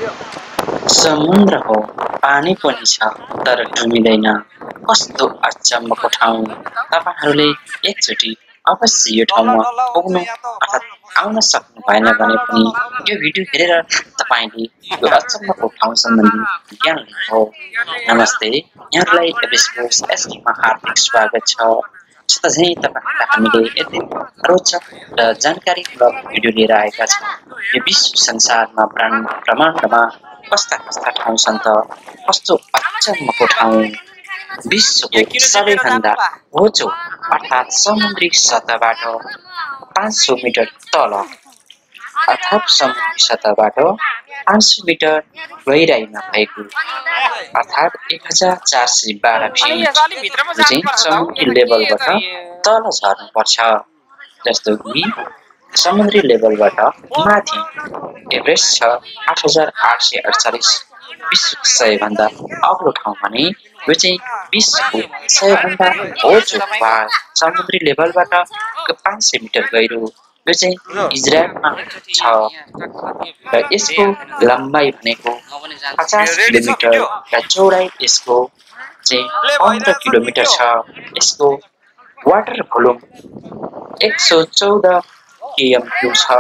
समुद्र हो पानी पनि छ तर डुबिँदैन कस्तो अचम्मको ठाउँ तपाईहरूले एकचोटि अवश्य यो ठाउँमा पुग्नु अर्थात् आउन सक्नु भएन भने पनि यो भिडियो हेरेर तपाईँले यो अचम्मको ठाउँ सम्बन्धी ज्ञान लिनु। नमस्ते, यहाँहरूलाई एभरेस्ट एसटीमा हार्दिक स्वागत छ। चाहिँ तपाईँहरूलाई हामीले यति रोचक र जानकारीमूलक भिडियो लिएर आएका छौँ। यो विश्व संसारमा ब्रह्माण्डमा कस्ता कस्ता ठाउँ छन् त, कस्तो अचम्मको ठाउँ। विश्वको सबैभन्दा होचो अर्थात् समुद्री सतहबाट 500 मिटर तल अर्थात् समुद्री सतहबाट 500 मिटर गहिराइमा भएको अर्थात् 1412 फिट समुद्री लेभलबाट तल झर्नुपर्छ। जस्तो कि समुद्री लेभलबाट माथि एभरेस्ट छ 8848 विश्वको सबैभन्दा अग्लो ठाउँ भने यो चाहिँ विश्वको सबैभन्दा होचो पहाड समुद्री लेभलबाट 500 मिटर गहिरो यो चाहिँ इजरायलमा छ र यसको लम्बाइ भनेको 50 किलोमिटर र चौडाइ यसको चाहिँ 15 किलोमिटर छ। यसको वाटर भोल्युम 114 km³ छ।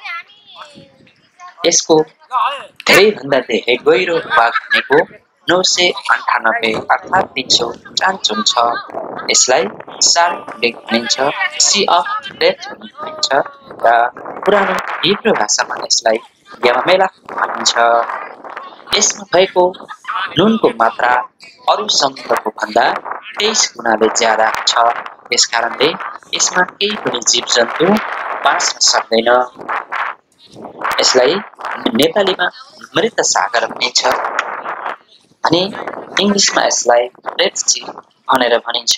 यसको धेरैभन्दा धेरै गहिरो भाग भनेको 998 अर्थात् 355 छ। यसलाई शार्क लेक भनिन्छ, सी अफ डेथ भनिन्छ र पुरानो हिब्रू भाषामा यसलाई यामामेला भनिन्छ। यसमा भएको नुनको मात्रा अरू समुद्रको भन्दा 23 गुणाले ज्यादा छ। यसकारणले यसमा केही पनि जीवजन्तु बाँच्न सक्दैन। यसलाई नेपालीमा मृत सागर भनिन्छ भने इङ्ग्लिसमा यसलाई रेड सी भनेर भनिन्छ।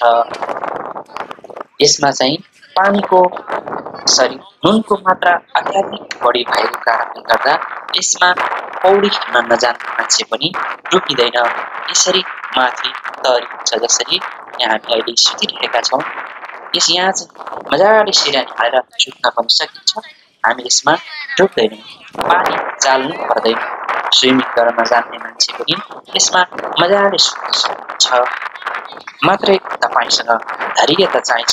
यसमा चाहिँ पानीको नुनको मात्रा अत्याधिक बढी भएको कारणले गर्दा यसमा पौडी खेल्न नजान्ने मान्छे पनि डुबिँदैन। यसरी माथि तरिन्छ। जसरी यहाँ हामी अहिले सुतिरहेका छौँ, यहाँ चाहिँ मजाले सिरानी हालेर सुत्न पनि सकिन्छ। हामी यसमा डुब्दैनौँ, पानी चाल्नु पर्दैन। स्विमिङ गर्न नजान्ने मान्छे पनि यसमा मजाले सुत्न सक्छ। मात्रै तपाईँसँग धैर्यता चाहिन्छ।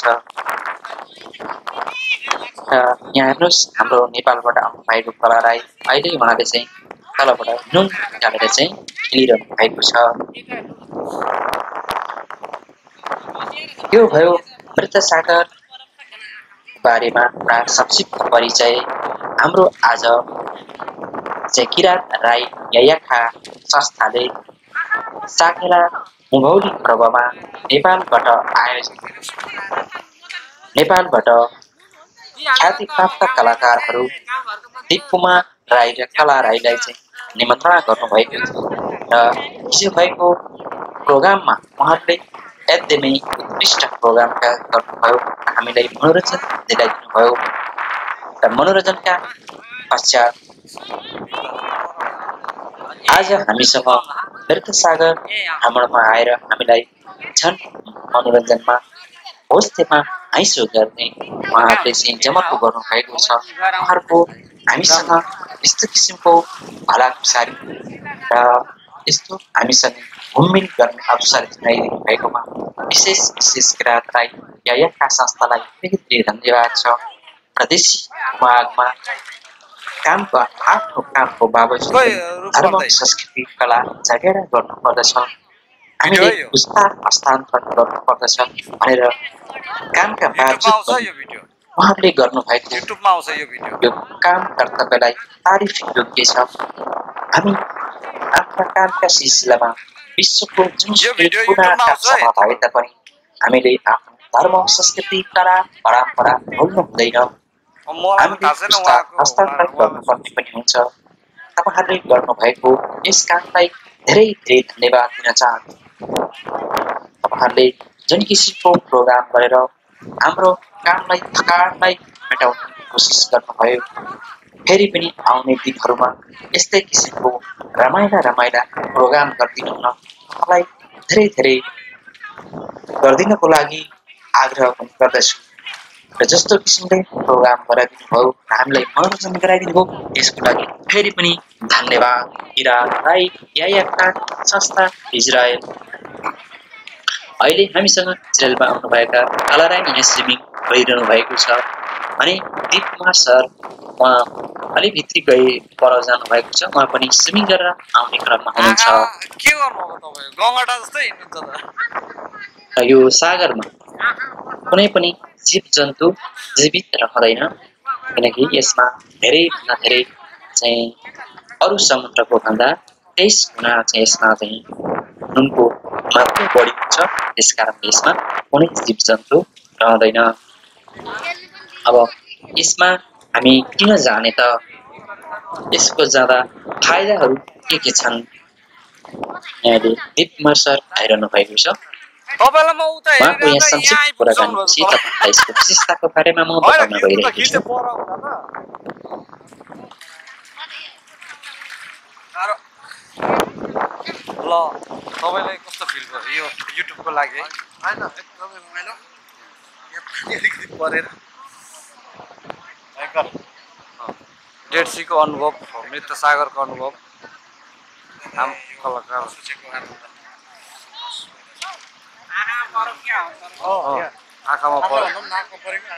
यहाँ हेर्नुहोस्, हाम्रो नेपालबाट आउनु भएको कला राई अहिले उहाँले चाहिँ तलबाट नुन निकालेर चाहिँ खेलिरहनु भएको छ। यो भयो मृत सागर बारेमा एउटा संक्षिप्त परिचय। हाम्रो आज चाहिँ किरात राई यायाखा संस्थाले साकेला भौगोलिक पर्वमा नेपालबाट ख्याति प्राप्त कलाकारहरू दिपकुमार राई र कला राईलाई चाहिँ निमन्त्रणा गर्नुभएको थियो र हिजो भएको प्रोग्राममा उहाँहरूले एकदमै उत्कृष्ट प्रोग्राम गर्नुभयो, हामीलाई मनोरञ्जन दिलाइदिनुभयो र मनोरञ्जनका पश्चात आज हामीसँग मृत सागर भ्रमणमा आएर हामीलाई झन् मनोरञ्जनमा होस्टेमा हाँसो गर्ने उहाँहरूले चाहिँ जमर्को गर्नुभएको छ। उहाँहरूको हामीसँग यस्तो किसिमको भलाकुसारी र यस्तो हामीसँग घुमघाम गर्ने अवसर दिलाइदिनु भएकोमा विशेष किरात राई यायाखा संस्थालाई धेरै धन्यवाद छ। प्रदेशी मागमा आफ्नो कामको बावजुद धर्म संस्कृति कला जगेडा गर्नुपर्दछ। हामीले पुस्ताक हस्तान्तरण गर्नुपर्दछ भनेर कामका बावजुद उहाँहरूले गर्नुभएको यो काम कर्तव्यलाई तारिफ योग्य छ। हामी आफ्ना कामका सिलसिलामा विश्वको जुनसुकै कुनाका सभा भए तापनि हामीले आफ्नो धर्म संस्कृति कला परम्परा भुल्नु हुँदैन। हामीले हस्तान्तरण गर्नुपर्ने पनि हुन्छ। तपाईँहरूले गर्नुभएको यस कामलाई धेरै धेरै धन्यवाद दिन चाहन्छु। तपाईँहरूले जुन किसिमको प्रोग्राम गरेर हाम्रो कामलाई थकानलाई मेटाउने कोसिस गर्नुभयो, फेरि पनि आउने दिनहरूमा यस्तै किसिमको रमाइला प्रोग्राम गरिदिनु हुन मलाई धेरै धेरै गरिदिनको लागि आग्रह पनि गर्दछु। र जस्तो किसिमले प्रोग्राम गराइदिनु भयो, हामीलाई मनोरञ्जन गराइदिनु भयो, यसको लागि फेरि पनि धन्यवाद। किरात राई यायाका संस्था इजरायल अहिले हामीसँग इजरायलमा आउनुभएका कालाराई यहाँ स्विमिङ गरिरहनु भएको छ भने दिप कुमार सर उहाँ अलि भित्री गई पर जानु भएको छ उहाँ पनि स्विमिङ गरेर आउने क्रममा हुनुहुन्छ के गर्नुभयो तपाईँ गङ्गटा जस्तै हिँड्नुहुन्छ र यो सागरमा कुनै पनि जीव जन्तु जीवित रहँदैन किनकि यसमा धेरै भन्दा धेरै चाहिँ अरू समुद्रको भन्दा 23 गुणा चाहिँ यसमा चाहिँ नुनको मात्रा बढी हुन्छ त्यसकारण यसमा कुनै जीव जन्तु रहँदैन अब यसमा हामी किन जाने त यसको जाँदा फाइदाहरू के छन् यहाँले दीप कुमार सर आइरहनु भएको छ उहाँको यहाँ संक्षिप्त कुराकानीपछि तपाईँलाई यसको विशेषताको बारेमा म बताउन गइरहेको छु ल तपाईलाई कस्तो फिल भयो यो युट्युबको लागि है हैन एकदमै रमाइलो यहाँ पानी अलिकति परेर भयङ्कर डेड सीको अनुभव मृत सागरको अनुभव हाम कलाकार सोचेको आँखामा पर्यो नाकमा परेको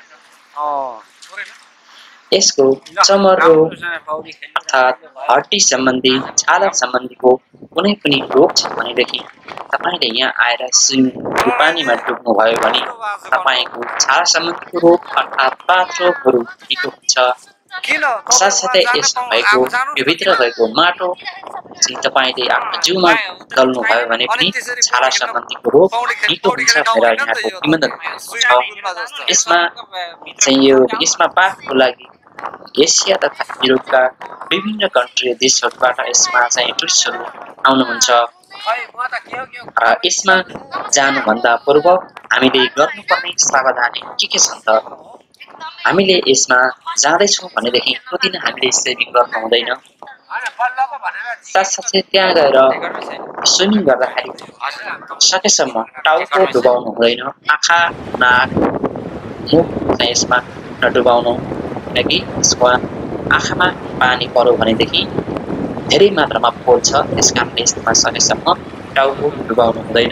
यसको चमर रोग अर्थात् हड्डी सम्बन्धी छाला सम्बन्धीको कुनै पनि रोग छ भनेदेखि तपाईले यहाँ आएर स्विमिङ पानीमा डुब्नु भयो भने तपाईको छाला सम्बन्धीको रोग अर्थात् पात रोगहरू निको हुन्छ साथसाथै यसमा भएको यो भित्र भएको माटो चाहिँ तपाईले आफ्नो जिउमा दल्नु भयो भने पनि छाला सम्बन्धीको रोग निको हुन्छ भनेर यहाँको किम्वदन्ती छ यसमा चाहिँ यसमा पाकको लागि एसिया तथा युरोपका विभिन्न कन्ट्री देशहरूबाट यसमा चाहिँ टुरिस्टहरू आउनुहुन्छ र यसमा जानुभन्दा पूर्व हामीले गर्नुपर्ने सावधानी के छन् त हामीले यसमा जाँदैछौँ भनेदेखि प्रतिदिन हामीले स्विमिङ गर्नु हुँदैन साथसाथै त्यहाँ गएर स्विमिङ गर्दाखेरि सकेसम्म टाउको डुबाउनु हुँदैन आँखा नाक मुख चाहिँ यसमा नडुबाउनु किनकि यसको आँखामा पानी पर्यो भनेदेखि धेरै मात्रामा पोल्छ त्यसकारणले यसमा सकेसम्म टाउको डुबाउनु हुँदैन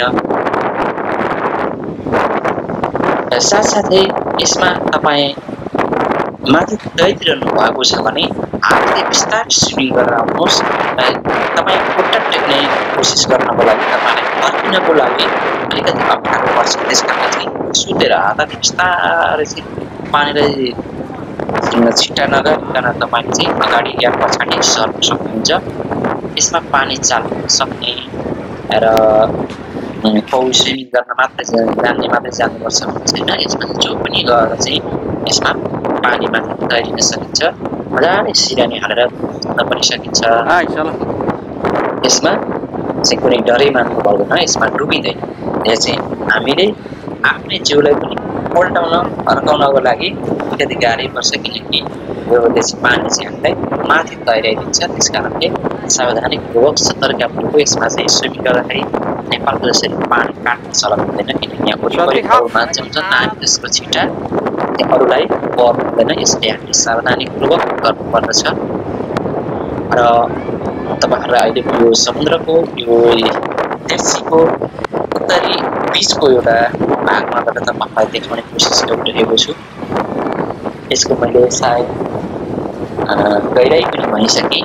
साथसाथै यसमा तपाईँ माथि गइरहनु भएको छ भने हातले बिस्तारै स्विमिङ गरेर आउनुहोस् तपाईँ खुट्टा टेक्ने कोसिस गर्नको लागि तपाईँलाई फर्किनको लागि अलिकति अप्ठ्यारो पर्छ त्यसकारण चाहिँ सुतेर हातले बिस्तारै चाहिँ पानीलाई छिट्टा नगरिकन तपाईँले चाहिँ अगाडि या पछाडि सर्न सक्नुहुन्छ यसमा पानी चाल्न सक्ने र पौडी स्विमिङ गर्न मात्रै जान्ने मात्रै जानुपर्छ भन्ने छैन यसमा जो पनि गएर चाहिँ यसमा पानीमा तैरिन सकिन्छ मजाले सिरानी हालेर कुद्न पनि सकिन्छ यसमा चाहिँ कुनै डरै मान्नु पर्दैन यसमा डुबिँदैन यहाँ चाहिँ हामीले आफ्नै जिउलाई पनि पल्टाउन फर्काउनको लागि अलिकति गाह्रै पर्छ किनकि यो पानी चाहिँ हामीलाई माथि तैराइदिन्छ त्यस कारणले सावधानीपूर्वक सतर्कतापूर्वक यसमा चाहिँ स्विमिङ गर्दाखेरि नेपालको जसरी पानी काट्ने चलन हुँदैन किनकि यहाँ वरिपरि अरू मान्छे हुन्छ नानी त्यसको छिटा अरूलाई पर्नु हुँदैन यसले हामीले सावधानीपूर्वक गर्नुपर्दछ र तपाईँहरूलाई अहिले यो समुद्रको यो देशीको उत्तरी बीचको एउटा भागमाबाट तपाईँलाई देखाउने कोसिस गरिरहेको छु यसको मैले सायद गहिराई पनि भनिसकेँ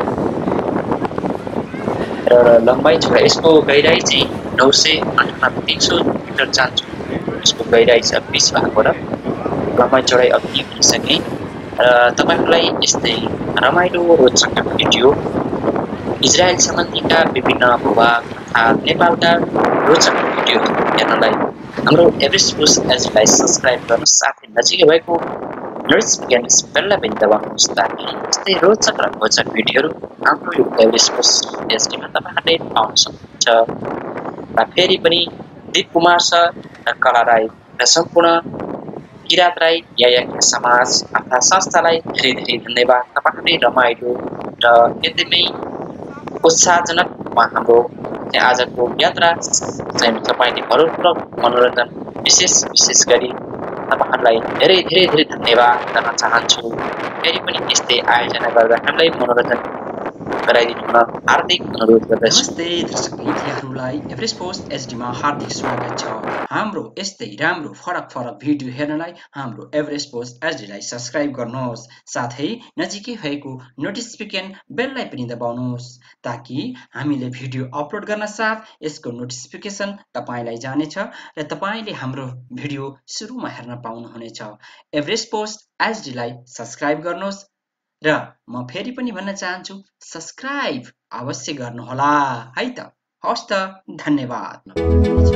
र लम्बाइ छ यसको गहिराई चाहिँ 998 मिटर जान्छ यसको गहिराई छ बीच भागबाट लम्बाइ चौडाइ अघि भनिसकेँ र तपाईँहरूलाई यस्तै रमाइलो रोचक भिडियो इजरायल सम्बन्धीका विभिन्न भूभाग तथा नेपालका रोचक भिडियोहरू हेर्नलाई हाम्रो एभरेस्ट पोस्ट एजलाई सब्सक्राइब गर्नुहोस् साथै नजिकै भएको नोटिफिकेसन बेललाई पनि दबाउनुहोस् ताकि यस्तै रोचक र रोचक भिडियोहरू हाम्रो यो एभरेस्ट पोस्ट एजमा तपाईँहरूले पाउन सक्नुहुन्छ र फेरि पनि दीप कुमार सर र कला राई र सम्पूर्ण किरात राई या समाज अथवा संस्थालाई धेरै धेरै धन्यवाद तपाईँहरूले रमाइलो र एकदमै उत्साहजनक हाम्रो आजको यात्रा चाहिँ तपाईँले भरपूर्वक मनोरञ्जन विशेष गरी तपाईँहरूलाई धेरै धेरै धेरै धन्यवाद गर्न चाहन्छु फेरि पनि यस्तै आयोजना गर्दा हामीलाई मनोरञ्जन गराइदिनु हुन हार्दिक अनुरोध गर्दछु। नमस्ते दर्शक मित्रहरूलाई, एभरेस्ट पोस्ट एचडीमा हार्दिक स्वागत छ। हाम्रो यस्तै राम्रो फरक भिडियो हेर्नलाई हाम्रो एभरेस्ट पोस्ट एचडीलाई सब्स्क्राइब गर्नुहोस्, साथै नजिकै भएको नोटिफिकेसन बेललाई पनि दबाउनुहोस् ताकि हामीले भिडियो अपलोड गर्न साथ यसको नोटिफिकेसन तपाईलाई जानेछ र तपाईले हाम्रो भिडियो सुरुमा हेर्न पाउनुहुनेछ। एभरेस्ट पोस्ट एचडीलाई सब्स्क्राइब गर्नुहोस् र म फेरि पनि भन्न चाहन्छु, सब्स्क्राइब अवश्य गर्नुहोला है त। हवस् त, धन्यवाद।